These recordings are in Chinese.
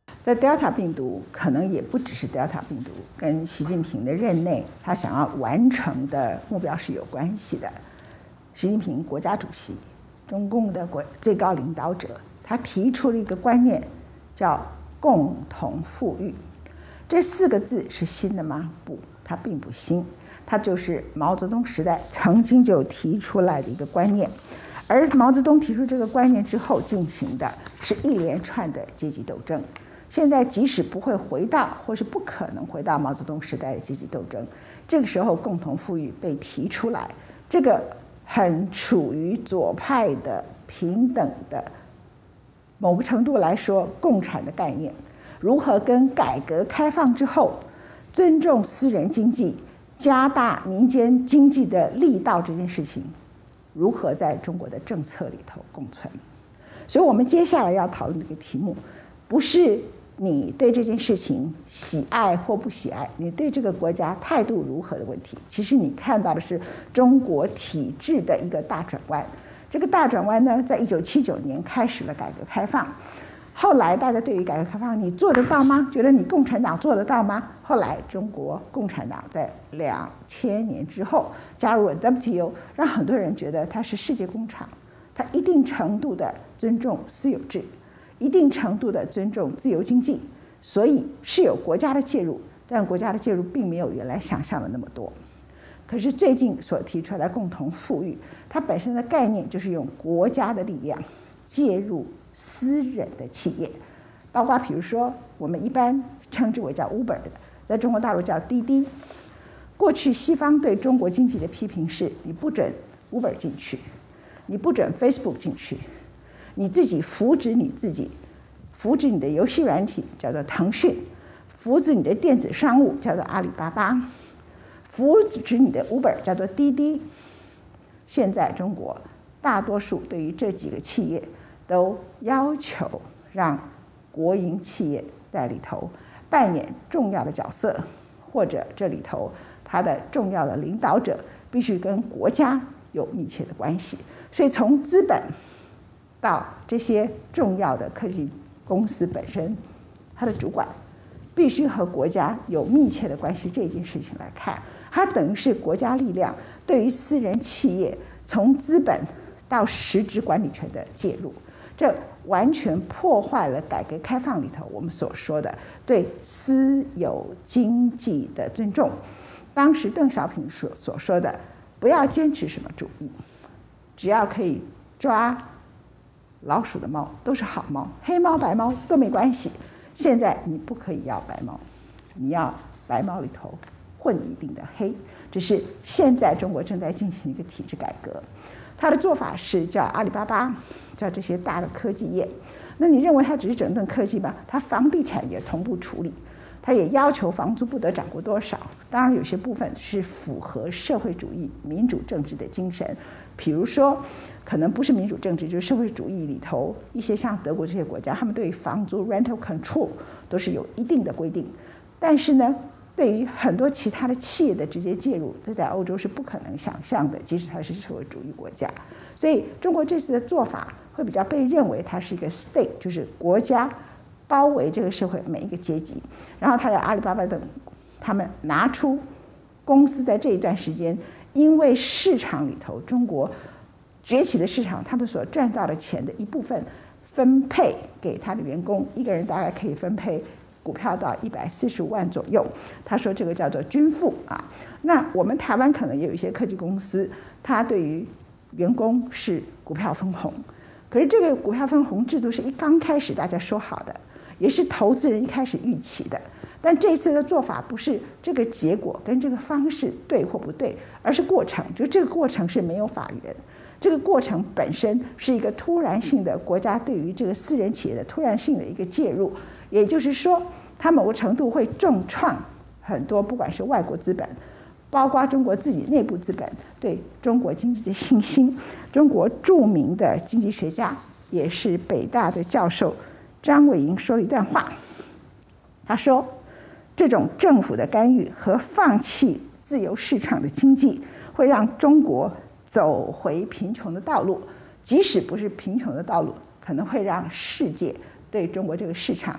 在 Delta 病毒可能也不只是 Delta 病毒跟习近平的任内他想要完成的目标是有关系的。习近平国家主席，中共的最高领导者，他提出了一个观念叫共同富裕。这4个字是新的吗？不，它并不新，它就是毛泽东时代曾经就提出来的一个观念。而毛泽东提出这个观念之后进行的是一连串的阶级斗争。现在即使不会回到，或是不可能回到毛泽东时代的阶级斗争，这个时候共同富裕被提出来，这个很处于左派的平等的某个程度来说共产的概念，如何跟改革开放之后尊重私人经济、加大民间经济的力道这件事情，如何在中国的政策里头共存。所以我们接下来要讨论这个题目，不是你对这件事情喜爱或不喜爱，你对这个国家态度如何的问题。其实你看到的是中国体制的一个大转弯。这个大转弯呢，在1979年开始了改革开放。后来大家对于改革开放你做得到吗？觉得你共产党做得到吗？后来中国共产党在2000年之后加入了 WTO， 让很多人觉得它是世界工厂，它一定程度的尊重私有制，一定程度的尊重自由经济，所以是有国家的介入，但国家的介入并没有原来想象的那么多。可是最近所提出来共同富裕，它本身的概念就是用国家的力量介入私人的企业，包括比如说我们一般称之为叫 Uber 的，在中国大陆叫滴滴。过去西方对中国经济的批评是，你不准 Uber 进去，你不准 Facebook 进去，你自己扶植你自己，扶植你的游戏软体叫做腾讯，扶植你的电子商务叫做阿里巴巴，扶植你的 Uber 叫做滴滴。现在中国大多数对于这几个企业都要求让国营企业在里头扮演重要的角色，或者这里头它的重要的领导者必须跟国家有密切的关系。所以从资本到这些重要的科技公司本身，它的主管必须和国家有密切的关系，这件事情来看，它等于是国家力量对于私人企业从资本到实质管理权的介入，这完全破坏了改革开放里头我们所说的对私有经济的尊重。当时邓小平所说的，不要坚持什么主义，只要可以抓老鼠的猫都是好猫，黑猫白猫都没关系。现在你不可以要白猫，你要白猫里头混一定的黑。这是现在中国正在进行一个体制改革。他的做法是叫阿里巴巴，叫这些大的科技业。那你认为他只是整顿科技吗？他房地产也同步处理，他也要求房租不得涨过多少。当然有些部分是符合社会主义民主政治的精神，比如说可能不是民主政治，就是社会主义里头一些像德国这些国家，他们对于房租 rental control 都是有一定的规定。但是呢，对于很多其他的企业的直接介入，这在欧洲是不可能想象的，即使它是社会主义国家。所以中国这次的做法会比较被认为它是一个 state， 就是国家包围这个社会每一个阶级，然后它的阿里巴巴等，他们拿出公司在这一段时间，因为市场里头中国崛起的市场，他们所赚到的钱的一部分分配给他的员工，一个人大概可以分配股票到145万左右。他说这个叫做均富啊。那我们台湾可能也有一些科技公司，它对于员工是股票分红，可是这个股票分红制度是一刚开始大家说好的，也是投资人一开始预期的。但这次的做法不是这个结果跟这个方式对或不对，而是过程，就这个过程是没有法源。这个过程本身是一个突然性的国家对于这个私人企业的突然性的一个介入，也就是说它某个程度会重创很多不管是外国资本，包括中国自己内部资本对中国经济的信心。中国著名的经济学家也是北大的教授张伟莹说了一段话，他说这种政府的干预和放弃自由市场的经济会让中国走回贫穷的道路，即使不是贫穷的道路，可能会让世界对中国这个市场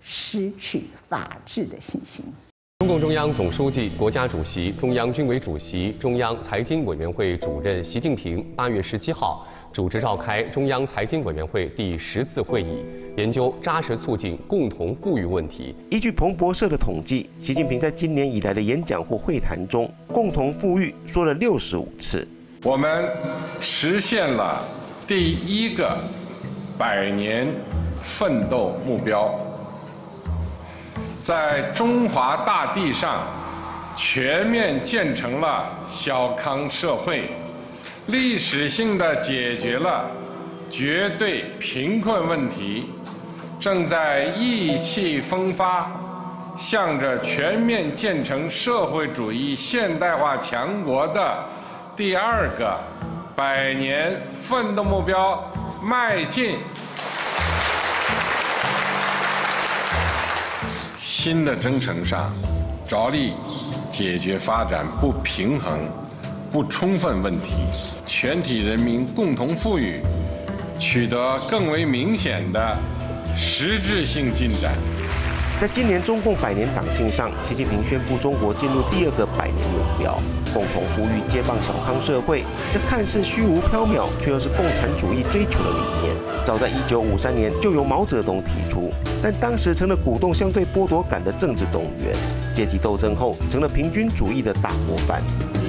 失去法治的信心。 中共中央总书记、国家主席、中央军委主席、中央财经委员会主任习近平8月17号主持召开中央财经委员会第10次会议，研究扎实促进共同富裕问题。 依据彭博社的统计，习近平在今年以来的演讲或会谈中，共同富裕说了65次。 我们实现了第一个100年奋斗目标。在中华大地上全面建成了小康社会，历史性地解决了绝对贫困问题，正在意气风发，向着全面建成社会主义现代化强国的第2个100年奋斗目标迈进。新的征程上，着力解决发展不平衡、不充分问题，全体人民共同富裕取得更为明显的实质性进展。 在今年中共100年党庆上，习近平宣布中国进入第2个100年目标，共同富裕、接棒小康社会。这看似虚无缥缈，却又是共产主义追求的理念。早在1953年就由毛泽东提出，但当时成了鼓动相对剥夺感的政治动员，阶级斗争后成了平均主义的大模范。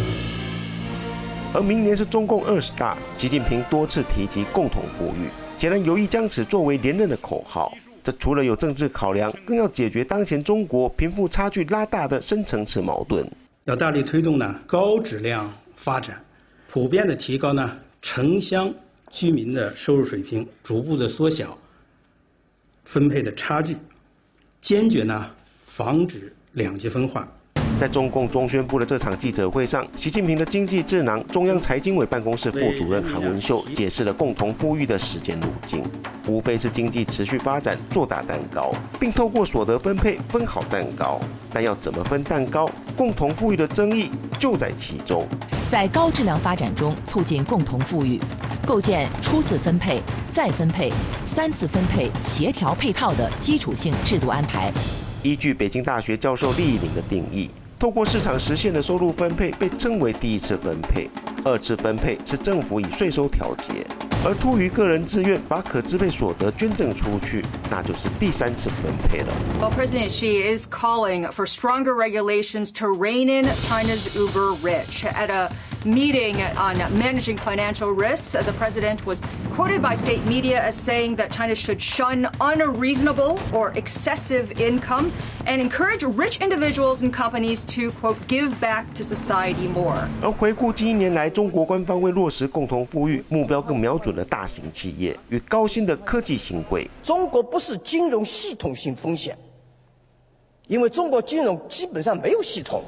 而明年是中共20大，习近平多次提及共同富裕，显然有意将此作为连任的口号。这除了有政治考量，更要解决当前中国贫富差距拉大的深层次矛盾。 要大力推动高质量发展，普遍的提高城乡居民的收入水平，逐步的缩小分配的差距，坚决防止两极分化。 在中共中宣部的这场记者会上，习近平的经济智囊、中央财经委办公室副主任韩文秀解释了共同富裕的时间路径，无非是经济持续发展，做大蛋糕，并透过所得分配分好蛋糕。但要怎么分蛋糕，共同富裕的争议就在其中。 在高质量发展中促进共同富裕，构建初次分配、再分配、3次分配协调配套的基础性制度安排。 依据北京大学教授厉以宁的定义，透过市场实现的收入分配被称为第1次分配，2次分配是政府以税收调节，而出于个人自愿把可支配所得捐赠出去，那就是第3次分配了。 Well, President Xi is calling for stronger regulations to rein in China's uber rich. At a meeting on managing financial risks, the president was quoted by state media as saying that China should shun unreasonable or excessive income and encourage rich individuals and companies to, quote, give back to society more. 而回顾近1年来，中国官方为落实共同富裕目标，更瞄准了大型企业与高新的科技新贵。 中国不是金融系统性风险，因为中国金融基本上没有系统。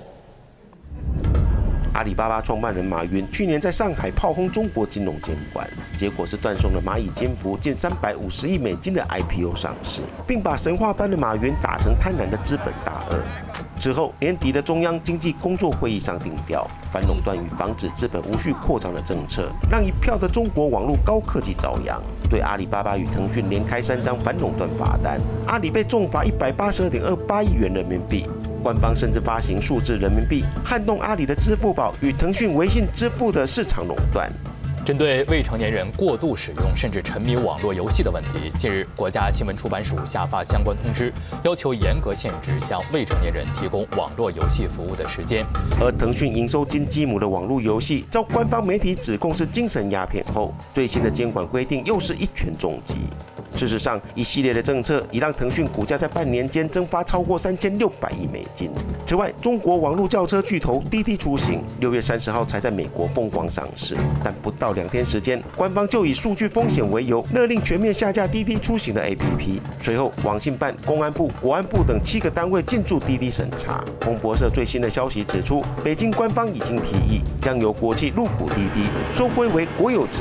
阿里巴巴创办人马云去年在上海炮轰中国金融监管，结果是断送了蚂蚁金服近350亿美金的 IPO 上市，并把神话般的马云打成贪婪的资本大鳄。之后，年底的中央经济工作会议上定调，反垄断与防止资本无序扩张的政策，让一票的中国网络高科技遭殃。对阿里巴巴与腾讯连开3张反垄断罚单，阿里被重罚182.28亿元人民币。官方甚至发行数字人民币，撼动阿里的支付宝与腾讯微信支付的市场垄断。 针对未成年人过度使用甚至沉迷网络游戏的问题，近日国家新闻出版署下发相关通知，要求严格限制向未成年人提供网络游戏服务的时间。 而腾讯营收金鸡母的网络游戏，遭官方媒体指控是精神鸦片后，最新的监管规定又是一拳重击。事实上，一系列的政策已让腾讯股价在半年间蒸发超过3600亿美金。此外，中国网络轿车巨头滴滴出行6月30号才在美国风光上市，但不到2天时间，官方就以数据风险为由，勒令全面下架滴滴出行的 APP。随后，网信办、公安部、国安部等7个单位进驻滴滴审查。彭博社最新的消息指出，北京官方已经提议将由国企入股滴滴，收归为国有资产。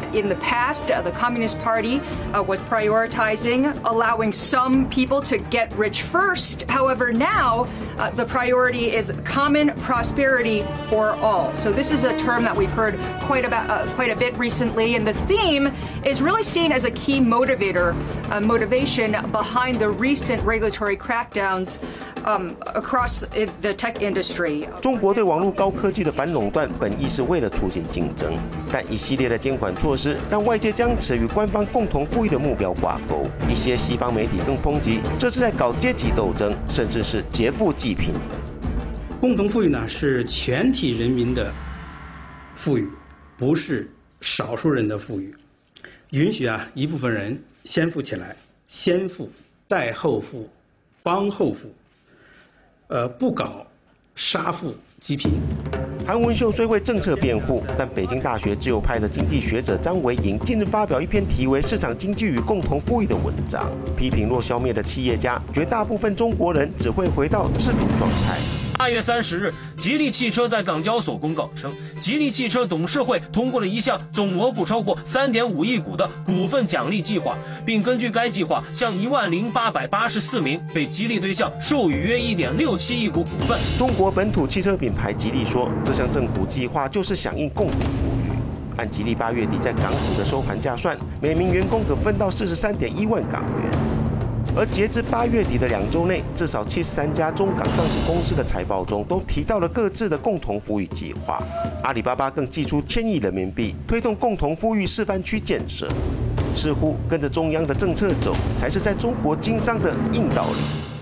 In the past, the Communist Party was prioritizing allowing some people to get rich first. However, now the priority is common prosperity for all. So this is a term that we've heard quite a bit recently, and the theme is really seen as a key motivation behind the recent regulatory crackdowns across the tech industry. 中国对网络高科技的反垄断本意是为了促进竞争，但一系列的监管措施让外界将此与官方共同富裕的目标挂钩。一些西方媒体更抨击这是在搞阶级斗争，甚至是劫富济贫。 共同富裕呢是全体人民的富裕，不是少数人的富裕。允许一部分人先富起来，先富带后富，帮后富。不搞杀富济贫。 韩文秀虽为政策辩护，但北京大学自由派的经济学者张维迎近日发表一篇题为《市场经济与共同富裕》的文章，批评若消灭了企业家，绝大部分中国人只会回到赤贫状态。 8月30日，吉利汽车在港交所公告称，吉利汽车董事会通过了一项总额不超过3.5亿股的股份奖励计划，并根据该计划向10884名被激励对象授予约1.67亿股股份。 中国本土汽车品牌吉利说，这项政府计划就是响应共同富裕。按吉利8月底在港股的收盘价算，每名员工可分到43.1万港元。而截至8月底的2周内，至少73家中港上市公司的财报中都提到了各自的共同富裕计划。阿里巴巴更祭出1000亿人民币推动共同富裕示范区建设，似乎跟着中央的政策走，才是在中国经商的硬道理。